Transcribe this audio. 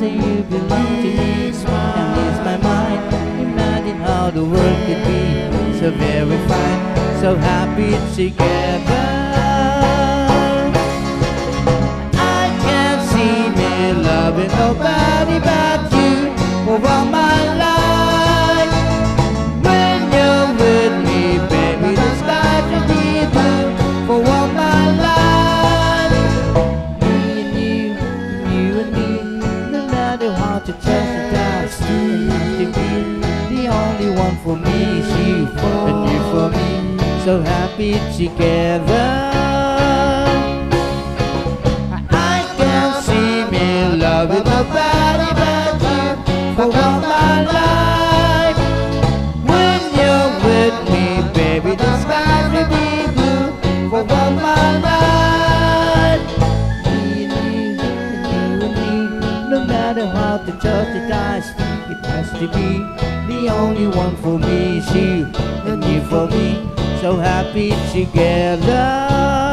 say you belong to me, and ease my mind. Imagine how the world could be so very fine, so happy together. I can't see me loving nobody but you for all my life. When you're with me, baby, the sky should be blue for all my life. Me and you and me, no matter how to touch the dust, and to be the only one for me is you, and you for me, so happy together. I can't see me loving nobody but you for all my life. When you're with me, baby, the sky will be blue for all my life. Me and you and me, no matter how to touch the dice, it has to be the only one for me is you, and you for me, so happy together.